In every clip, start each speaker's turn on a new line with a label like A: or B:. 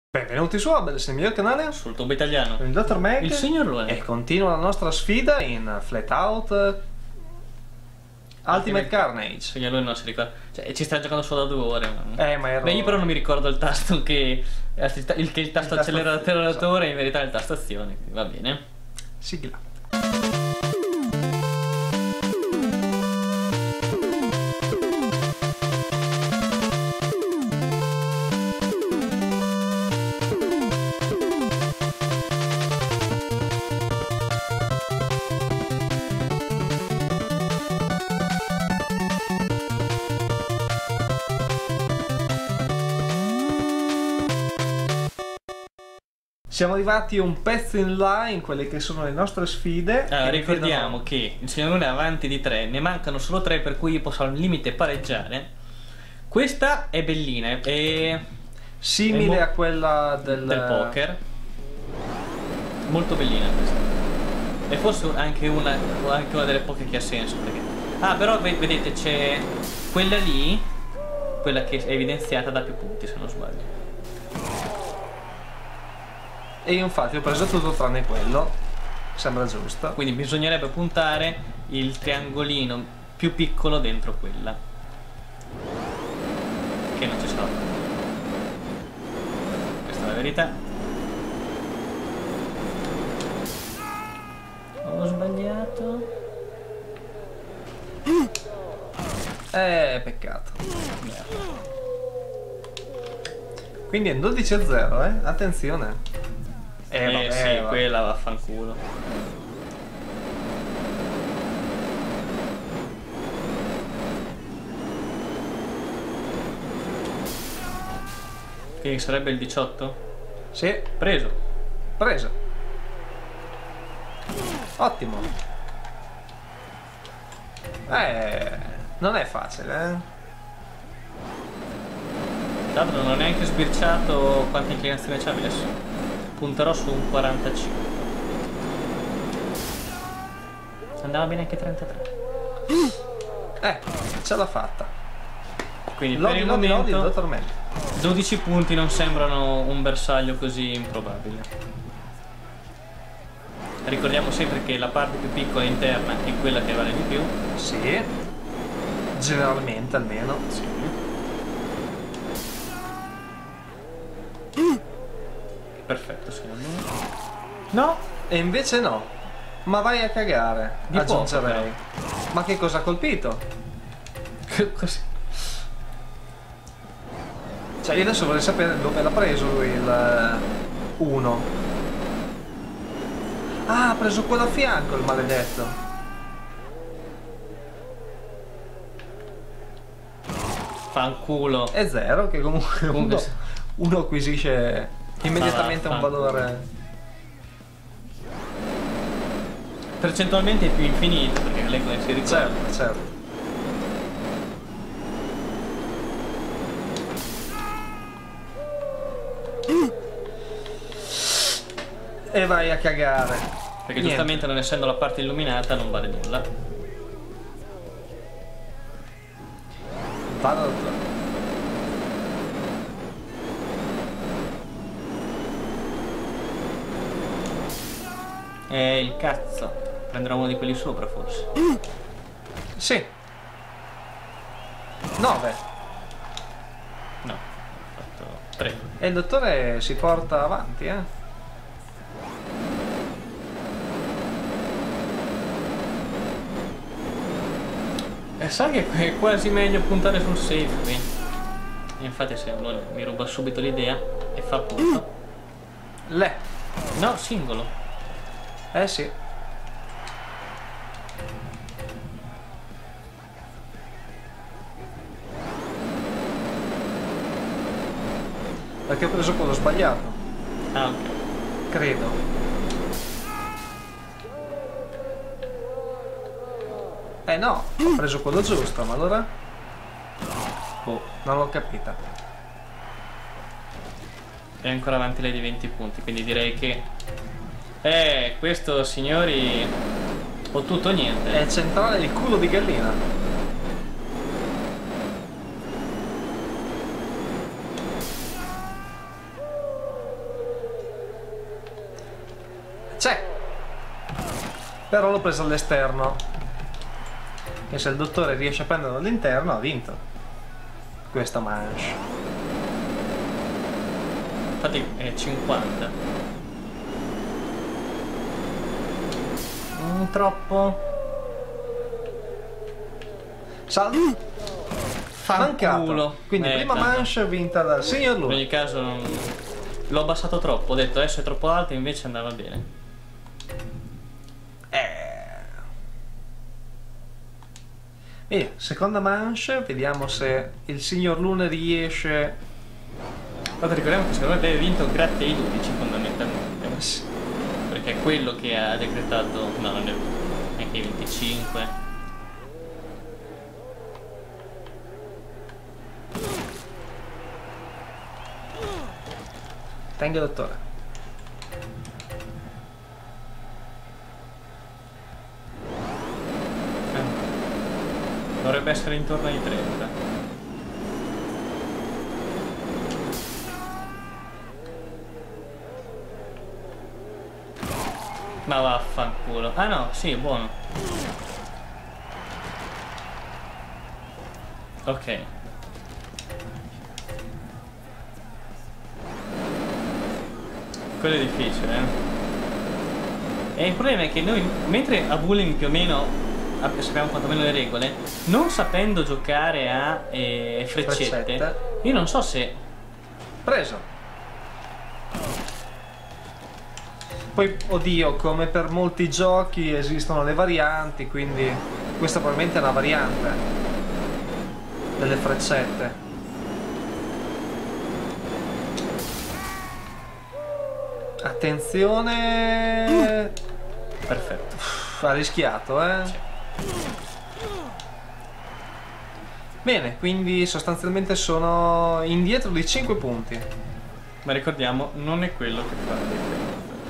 A: Benvenuti su Abel, il mio canale
B: sul tubo italiano,
A: il Dottor Meg,
B: il signor Lone.
A: e continua la nostra sfida in Flat Out Ultimate Carnage.
B: Signor Lone non si ricorda, cioè ci sta giocando solo da 2 ore.
A: Ma ero...
B: Beh, io però non mi ricordo il tasto che il tasto acceleratore in verità è il tasto azione, quindi va bene.
A: Sigla. Siamo arrivati un pezzo in là in quelle che sono le nostre sfide.
B: Allora, ricordiamo che il signor Lone è avanti di 3, ne mancano solo 3 per cui io posso al limite pareggiare. Questa è bellina, è
A: simile a quella del
B: poker. Molto bellina questa. E forse anche una delle poche che ha senso perché... Ah, però vedete c'è quella lì, quella che è evidenziata da più punti se non sbaglio.
A: E infatti ho preso tutto tranne quello. Sembra giusto.
B: Quindi bisognerebbe puntare il triangolino più piccolo dentro quella, che non ci sarà. Questa è la verità. Ho sbagliato.
A: Peccato. Quindi è 12-0, attenzione. Vabbè,
B: sì,
A: vabbè.
B: quella vaffanculo. Che sarebbe il 18?
A: Sì,
B: Preso.
A: preso. Ottimo. Non è facile,
B: Tra l'altro non ho neanche sbirciato quante inclinazioni ci ha messo. Punterò su un 45. Andava bene anche 33.
A: Ce l'ha fatta.
B: Quindi per
A: Lodi,
B: il
A: lodi, lodi, il
B: momento
A: Dottor Meg.
B: 12 punti non sembrano un bersaglio così improbabile. Ricordiamo sempre che la parte più piccola interna è quella che vale di più.
A: Sì. Generalmente almeno.
B: Sì. Perfetto, secondo me.
A: No, e invece no. Ma vai a cagare,
B: Di
A: aggiungerei. Ma che cosa ha colpito?
B: Così.
A: Cioè io adesso vorrei sapere dove l'ha preso lui il 1. Ah, ha preso quello a fianco il maledetto.
B: Fanculo.
A: È 0 che comunque uno acquisisce immediatamente un valore.
B: Percentualmente è più infinito perché lei come si ricorda.
A: Certo, certo. E vai a cagare.
B: Perché
A: Niente.
B: giustamente non essendo la parte illuminata non vale nulla.
A: Vado da
B: Il cazzo. Prenderò uno di quelli sopra forse.
A: Sì. 9.
B: No, ho fatto 3.
A: E il dottore si porta avanti,
B: E sai che è quasi meglio puntare sul safe qui. Infatti se non mi ruba subito l'idea e fa punto.
A: Le.
B: No, singolo.
A: Sì. Perché ho preso quello sbagliato.
B: Ah, ok.
A: Credo. No, ho preso quello giusto, ma allora?
B: Boh.
A: Non l'ho capita.
B: È ancora avanti lei di 20 punti, quindi direi che... questo signori... o tutto o niente.
A: È centrale il culo di gallina. C'è! Però l'ho preso all'esterno. E se il dottore riesce a prenderlo all'interno, ha vinto questa manche.
B: Infatti è 50.
A: Troppo. Salvo. Mancato.
B: Fanculo.
A: Quindi prima
B: tanto.
A: manche vinta dal signor
B: In
A: Luna.
B: ogni caso l'ho abbassato troppo, ho detto adesso è troppo alto, invece andava bene.
A: E seconda manche, vediamo se il signor Luna riesce.
B: Guarda, ricordiamo che secondo me lei ha vinto grazie ai 12 fondamentalmente. Perché è quello che ha decretato. No, non è anche i 25.
A: Tenga, dottore.
B: Dovrebbe essere intorno ai 30. Ma vaffanculo. Ah no, sì, è buono. Ok. Quello è difficile, E il problema è che noi, mentre a bowling più o meno sappiamo quantomeno le regole, non sapendo giocare a freccette, io non so se...
A: Preso. Poi, oddio, come per molti giochi esistono le varianti, quindi questa probabilmente è una variante delle freccette. Attenzione.
B: Perfetto.
A: Ha rischiato,
B: Sì.
A: Bene, quindi sostanzialmente sono indietro di 5 punti.
B: Ma ricordiamo, non è quello che fa la differenza.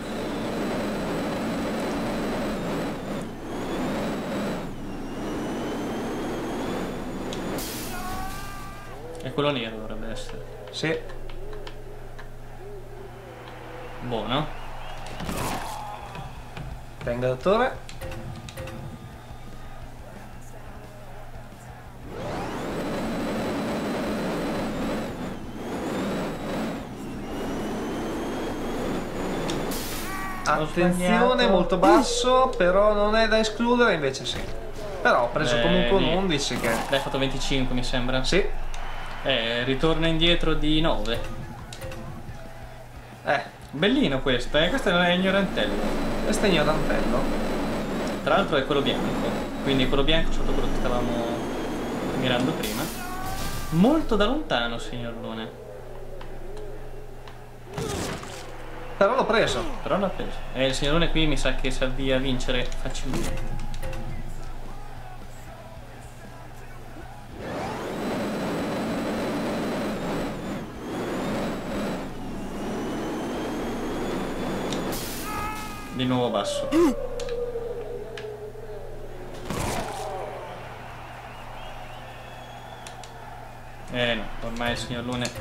B: È quello nero dovrebbe essere.
A: Sì.
B: Buono.
A: Tenga, dottore. Attenzione, molto basso, però non è da escludere, invece sì. Però ho preso comunque un 11 che...
B: Lei ha fatto 25 mi sembra.
A: Sì.
B: Ritorna indietro di 9. Bellino questo, questo non è ignorantello.
A: Questo è ignorantello.
B: Tra l'altro è quello bianco, quindi quello bianco sotto quello che stavamo mirando prima. Molto da lontano, signor Lune.
A: Però l'ho preso.
B: Però l'ha preso. E il signor Lune qui mi sa che si avvia a vincere facilmente. Di nuovo basso. No, ormai il signor Lune.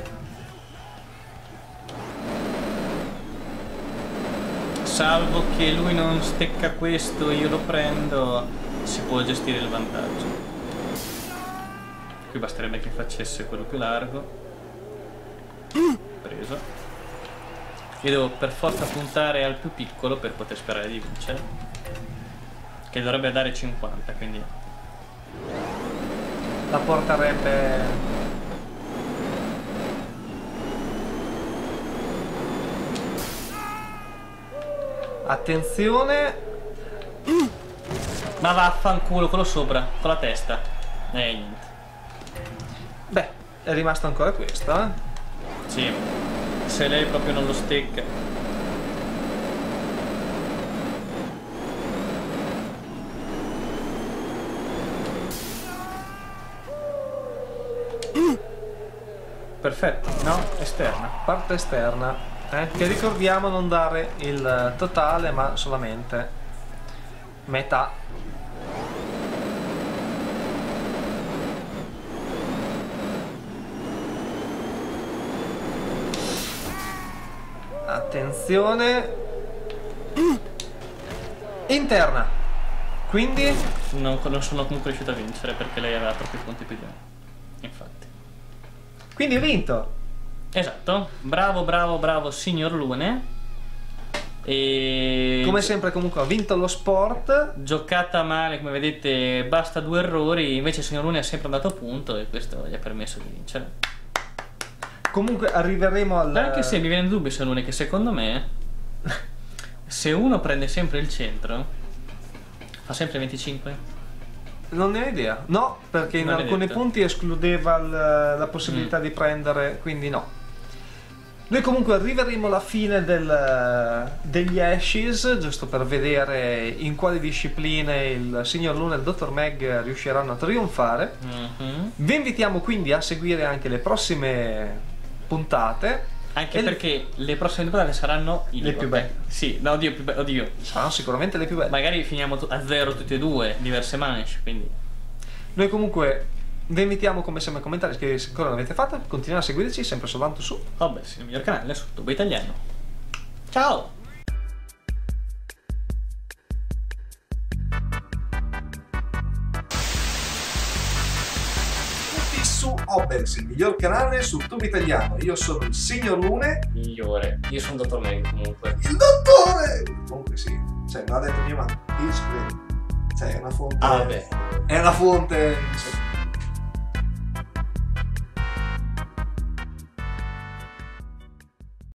B: Salvo che lui non stecca questo e io lo prendo, si può gestire il vantaggio. Qui basterebbe che facesse quello più largo. Preso. Io devo per forza puntare al più piccolo per poter sperare di vincere. Che dovrebbe dare 50, quindi...
A: La porterebbe... Attenzione.
B: Ma vaffanculo, quello sopra, con la testa. Niente.
A: Beh, è rimasto ancora questo,
B: Sì, se lei proprio non lo stecca. Perfetto, no? Esterna.
A: Parte esterna. Che ricordiamo non dare il totale, ma solamente metà. Attenzione. interna. Quindi
B: non sono comunque riuscito a vincere perché lei aveva troppi punti più di me. Infatti.
A: Quindi hai vinto.
B: Esatto. Bravo, bravo, bravo, signor Lune. E
A: Come sempre comunque ha vinto lo sport.
B: giocata male, come vedete, basta 2 errori. Invece il signor Lune è sempre andato a punto e questo gli ha permesso di vincere.
A: Comunque arriveremo al...
B: Anche se mi viene il dubbio, signor Lune, che secondo me se uno prende sempre il centro fa sempre 25.
A: Non ne ho idea. No, perché in
B: Non è
A: alcuni
B: detto.
A: punti escludeva la possibilità di prendere, quindi no. Noi comunque arriveremo alla fine degli Ashes, giusto per vedere in quali discipline il signor Luna e il dottor Meg riusciranno a trionfare. Vi invitiamo quindi a seguire anche le prossime puntate.
B: Anche
A: E
B: perché le prossime puntate saranno
A: le più belle.
B: Sì, no, oddio, oddio.
A: Saranno sicuramente le più belle.
B: Magari finiamo a 0 tutti e due, diverse manche, quindi.
A: Noi comunque vi invitiamo come sempre a commentare, iscrivervi se ancora non l'avete fatto, continuate a seguirci sempre soltanto su
B: Vabbè, sì, il miglior canale su Tubo Italiano. Ciao!
A: su Obels, il miglior canale su Tubo Italiano. Io sono il signor Lune.
B: Migliore. Io sono Dottor Meg comunque.
A: Il dottore! Comunque sì, cioè me l'ha detto mia mamma. Io ci credo. Cioè è una fonte.
B: Ah, beh.
A: È una fonte.